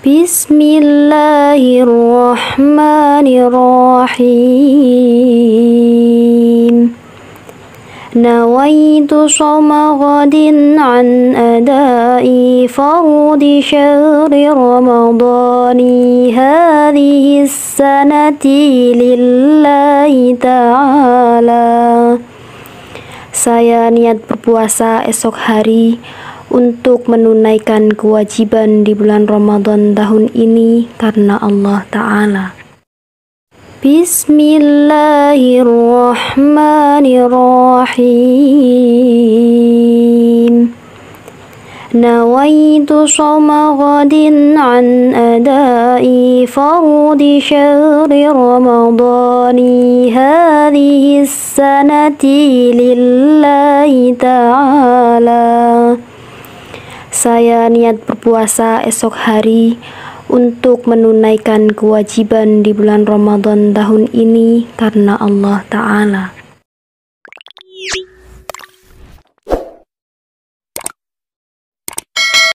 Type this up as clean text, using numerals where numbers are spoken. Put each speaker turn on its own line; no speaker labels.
Bismillahirrahmanirrahim. Nawaitu shoma ghadin an adai fardi syahri ramadhani hadhihi sanati lillahi ta'ala. Saya niat berpuasa esok hari untuk menunaikan kewajiban di bulan Ramadan tahun ini karena Allah Ta'ala. Bismillahirrahmanirrahim. Nawaitu shoma ghadin an adai fardi syahri ramadhani hadhihi sanati lillahi ta'ala. Saya niat berpuasa esok hari untuk menunaikan kewajiban di bulan Ramadan tahun ini karena Allah Ta'ala.